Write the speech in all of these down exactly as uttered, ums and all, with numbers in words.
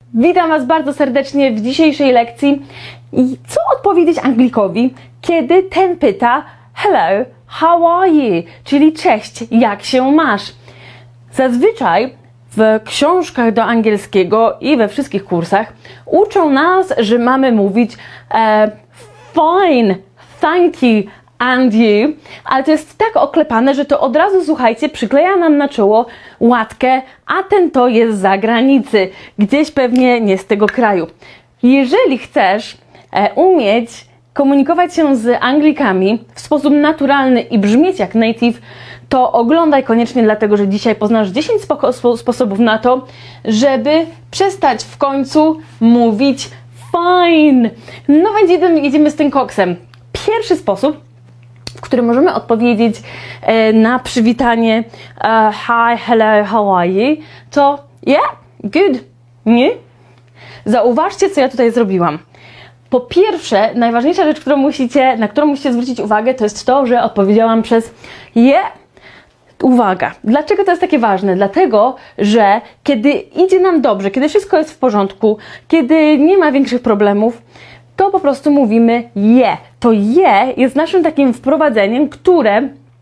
Witam Was bardzo serdecznie w dzisiejszej lekcji. I co odpowiedzieć Anglikowi, kiedy ten pyta hello, how are you? Czyli cześć, jak się masz? Zazwyczaj w książkach do angielskiego i we wszystkich kursach uczą nas, że mamy mówić e, fine, thank you, and you, ale to jest tak oklepane, że to od razu, słuchajcie, przykleja nam na czoło łatkę, a ten to jest z zagranicy, gdzieś pewnie nie z tego kraju. Jeżeli chcesz e, umieć komunikować się z Anglikami w sposób naturalny i brzmieć jak native, to oglądaj koniecznie, dlatego że dzisiaj poznasz dziesięć spo sposobów na to, żeby przestać w końcu mówić fine. No więc jedziemy, jedziemy z tym koksem. Pierwszy sposób, w którym możemy odpowiedzieć e, na przywitanie uh, hi, hello, how are you, to yeah, good, nie? Zauważcie, co ja tutaj zrobiłam. Po pierwsze, najważniejsza rzecz, którą musicie, na którą musicie zwrócić uwagę, to jest to, że odpowiedziałam przez yeah. Uwaga, dlaczego to jest takie ważne? Dlatego, że kiedy idzie nam dobrze, kiedy wszystko jest w porządku, kiedy nie ma większych problemów, to po prostu mówimy je. To je jest naszym takim wprowadzeniem, które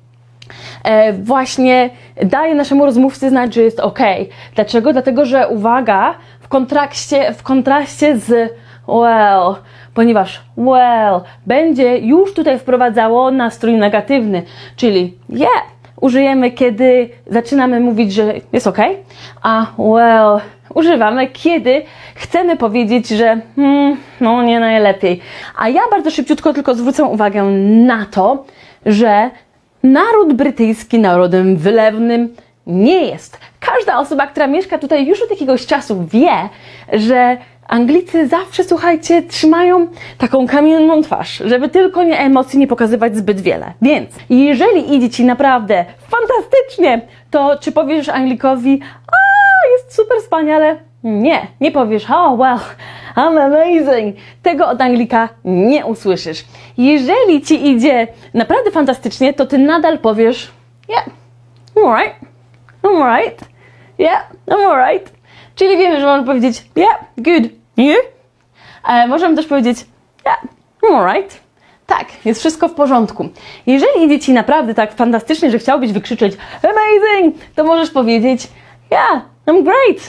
e, właśnie daje naszemu rozmówcy znać, że jest ok. Dlaczego? Dlatego, że uwaga, w kontraście, w kontraście z well, ponieważ well będzie już tutaj wprowadzało nastrój negatywny, czyli yeah. Użyjemy, kiedy zaczynamy mówić, że jest ok, a well używamy, kiedy chcemy powiedzieć, że hmm, no nie najlepiej. A ja bardzo szybciutko tylko zwrócę uwagę na to, że naród brytyjski narodem wylewnym nie jest. Każda osoba, która mieszka tutaj już od jakiegoś czasu, wie, że Anglicy zawsze, słuchajcie, trzymają taką kamienną twarz, żeby tylko nie emocji nie pokazywać zbyt wiele. Więc jeżeli idzie Ci naprawdę fantastycznie, to czy powiesz Anglikowi, a jest super wspaniale? Nie, nie powiesz, oh well, I'm amazing. Tego od Anglika nie usłyszysz. Jeżeli Ci idzie naprawdę fantastycznie, to Ty nadal powiesz, yeah, I'm alright, I'm alright, yeah, I'm alright. Czyli wiemy, że możemy powiedzieć yeah, good, you? E, możemy też powiedzieć yeah, I'm alright. Tak, jest wszystko w porządku. Jeżeli idzie Ci naprawdę tak fantastycznie, że chciałbyś wykrzyczeć amazing, to możesz powiedzieć yeah, I'm great.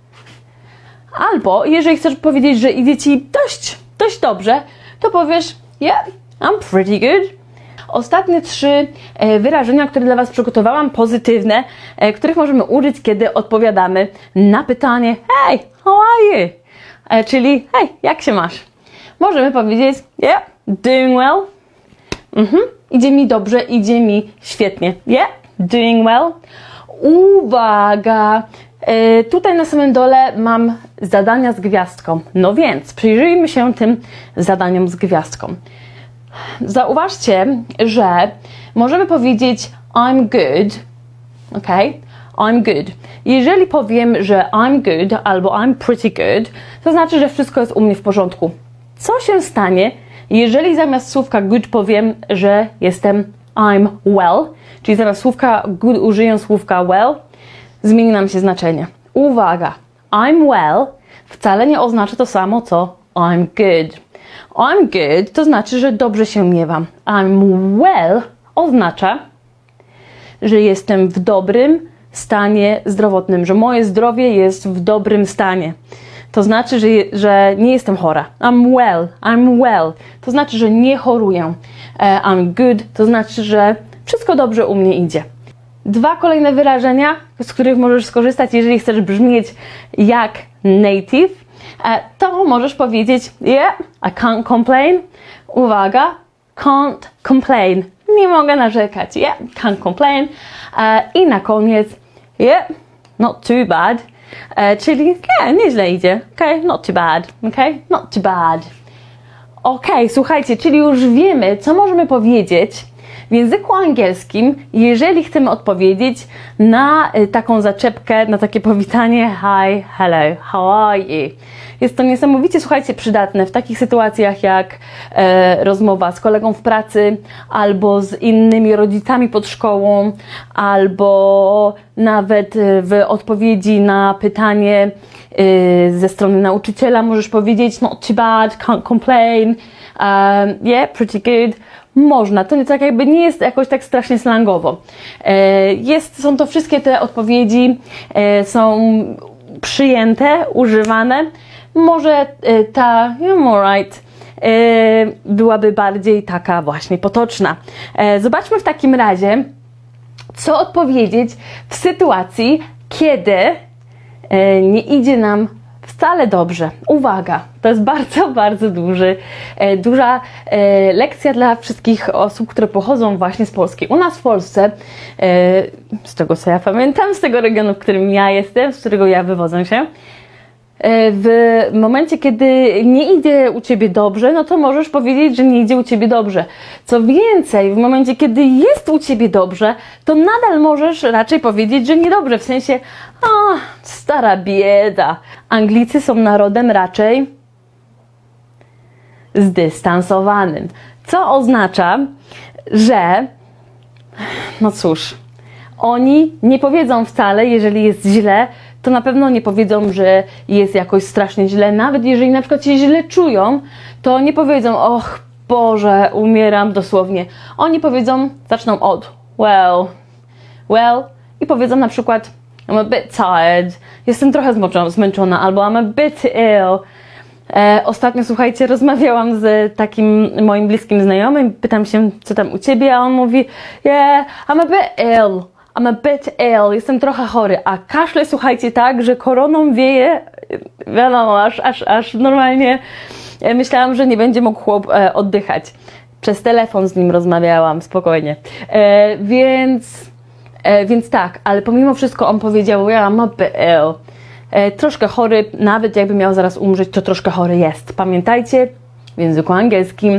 Albo jeżeli chcesz powiedzieć, że idzie Ci dość, dość dobrze, to powiesz yeah, I'm pretty good. Ostatnie trzy e, wyrażenia, które dla Was przygotowałam, pozytywne, e, których możemy użyć, kiedy odpowiadamy na pytanie hey, how are you? E, czyli hej, jak się masz? Możemy powiedzieć yeah, doing well. Mhm, idzie mi dobrze, idzie mi świetnie. Yeah, doing well. Uwaga! E, tutaj na samym dole mam zadania z gwiazdką. No więc przyjrzyjmy się tym zadaniom z gwiazdką. Zauważcie, że możemy powiedzieć I'm good, ok? I'm good. Jeżeli powiem, że I'm good albo I'm pretty good, to znaczy, że wszystko jest u mnie w porządku. Co się stanie, jeżeli zamiast słówka good powiem, że jestem I'm well, czyli zamiast słówka good użyję słówka well, zmieni nam się znaczenie. Uwaga, I'm well wcale nie oznacza to samo, co I'm good. I'm good to znaczy, że dobrze się miewam. I'm well oznacza, że jestem w dobrym stanie zdrowotnym, że moje zdrowie jest w dobrym stanie. To znaczy, że, że nie jestem chora. I'm well, I'm well. To znaczy, że nie choruję. I'm good to znaczy, że wszystko dobrze u mnie idzie. Dwa kolejne wyrażenia, z których możesz skorzystać, jeżeli chcesz brzmieć jak native, to możesz powiedzieć yeah, I can't complain. Uwaga, can't complain. Nie mogę narzekać. Yeah, can't complain. I na koniec yeah, not too bad. Czyli yeah, nieźle idzie. Okay, not too bad. Okay, not too bad. Ok, słuchajcie, czyli już wiemy, co możemy powiedzieć w języku angielskim, jeżeli chcemy odpowiedzieć na taką zaczepkę, na takie powitanie hi, hello, how are you? Jest to niesamowicie, słuchajcie, przydatne w takich sytuacjach jak e, rozmowa z kolegą w pracy, albo z innymi rodzicami pod szkołą, albo nawet w odpowiedzi na pytanie e, ze strony nauczyciela możesz powiedzieć not too bad, can't complain, um, yeah, pretty good. Można, to nie, tak jakby nie jest jakoś tak strasznie slangowo. E, jest, są to wszystkie te odpowiedzi, e, są przyjęte, używane. Może e, ta I'm alright e, byłaby bardziej taka właśnie potoczna. E, zobaczmy w takim razie, co odpowiedzieć w sytuacji, kiedy e, nie idzie nam wcale dobrze. Uwaga, to jest bardzo, bardzo duży, e, duża e, lekcja dla wszystkich osób, które pochodzą właśnie z Polski. U nas w Polsce, e, z tego co ja pamiętam, z tego regionu, w którym ja jestem, z którego ja wywodzę się, w momencie, kiedy nie idzie u Ciebie dobrze, no to możesz powiedzieć, że nie idzie u Ciebie dobrze. Co więcej, w momencie, kiedy jest u Ciebie dobrze, to nadal możesz raczej powiedzieć, że niedobrze, w sensie, a, stara bieda. Anglicy są narodem raczej zdystansowanym, co oznacza, że, no cóż, oni nie powiedzą wcale, jeżeli jest źle, to na pewno nie powiedzą, że jest jakoś strasznie źle. Nawet jeżeli na przykład się źle czują, to nie powiedzą, och Boże, umieram dosłownie. Oni powiedzą, zaczną od well, well i powiedzą na przykład I'm a bit tired, jestem trochę zmęczona, albo I'm a bit ill. E, ostatnio, słuchajcie, rozmawiałam z takim moim bliskim znajomym, pytam się, co tam u Ciebie, a on mówi, yeah, I'm a bit ill. I'm a bit ill, jestem trochę chory, a kaszle, słuchajcie, tak, że koroną wieje, wiadomo, aż, aż, aż normalnie myślałam, że nie będzie mógł chłop e, oddychać. Przez telefon z nim rozmawiałam, spokojnie. E, więc, e, więc tak, ale pomimo wszystko on powiedział, yeah, I'm a bit ill. E, troszkę chory, nawet jakby miał zaraz umrzeć, to troszkę chory jest. Pamiętajcie, w języku angielskim,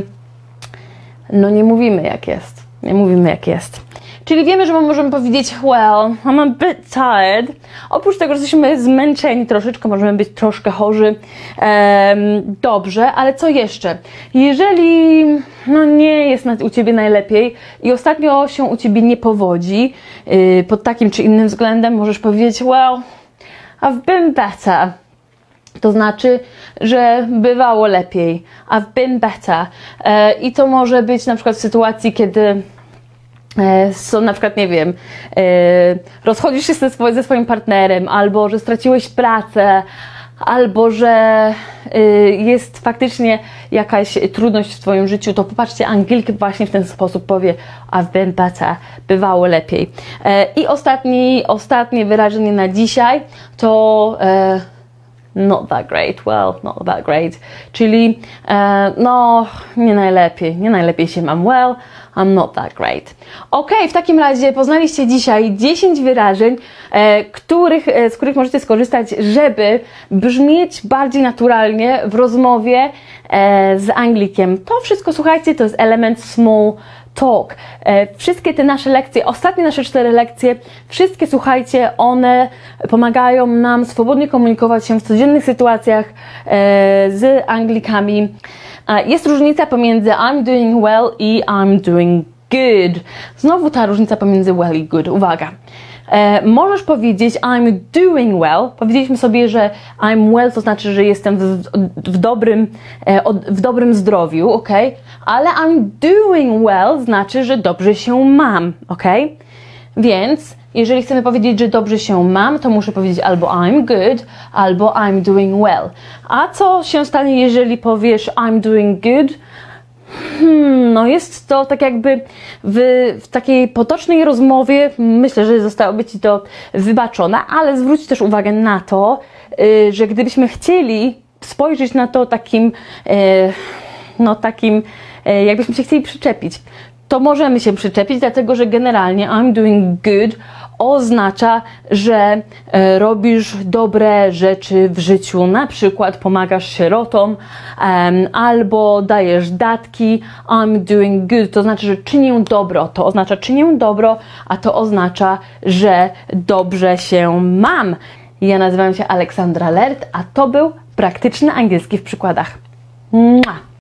no nie mówimy jak jest, nie mówimy jak jest. Czyli wiemy, że możemy powiedzieć well, I'm a bit tired. Oprócz tego, że jesteśmy zmęczeni troszeczkę, możemy być troszkę chorzy. Ehm, dobrze, ale co jeszcze? Jeżeli no nie jest u Ciebie najlepiej i ostatnio się u Ciebie nie powodzi yy, pod takim czy innym względem, możesz powiedzieć well, I've been better. To znaczy, że bywało lepiej. I've been better. E, I to może być na przykład w sytuacji, kiedy są na przykład, nie wiem, rozchodzisz się ze, swoim, ze swoim partnerem, albo że straciłeś pracę, albo że jest faktycznie jakaś trudność w Twoim życiu, to popatrzcie, Anglik właśnie w ten sposób powie I've been better, bywało lepiej. I ostatni, ostatnie wyrażenie na dzisiaj to not that great, well, not that great, czyli no, nie najlepiej, nie najlepiej się mam, well, I'm not that great. Ok, w takim razie poznaliście dzisiaj dziesięć wyrażeń, e, których, e, z których możecie skorzystać, żeby brzmieć bardziej naturalnie w rozmowie e, z Anglikiem. To wszystko, słuchajcie, to jest element small talk. E, wszystkie te nasze lekcje, ostatnie nasze cztery lekcje, wszystkie, słuchajcie, one pomagają nam swobodnie komunikować się w codziennych sytuacjach e, z Anglikami. Jest różnica pomiędzy I'm doing well i I'm doing good. Znowu ta różnica pomiędzy well i good. Uwaga. E, możesz powiedzieć I'm doing well. Powiedzieliśmy sobie, że I'm well to znaczy, że jestem w, w, dobrym, e, od, w dobrym zdrowiu, ok? Ale I'm doing well znaczy, że dobrze się mam, ok? Więc jeżeli chcemy powiedzieć, że dobrze się mam, to muszę powiedzieć albo I'm good, albo I'm doing well. A co się stanie, jeżeli powiesz I'm doing good? Hmm, no jest to tak jakby w, w takiej potocznej rozmowie, myślę, że zostałoby Ci to wybaczone, ale zwróć też uwagę na to, yy, że gdybyśmy chcieli spojrzeć na to takim, yy, no takim, yy, jakbyśmy się chcieli przyczepić, to możemy się przyczepić, dlatego że generalnie I'm doing good oznacza, że e, robisz dobre rzeczy w życiu, na przykład pomagasz sierotom um, albo dajesz datki. I'm doing good, to znaczy, że czynię dobro, to oznacza czynię dobro, a to oznacza, że dobrze się mam. Ja nazywam się Aleksandra Lert, a to był praktyczny angielski w przykładach. Mua!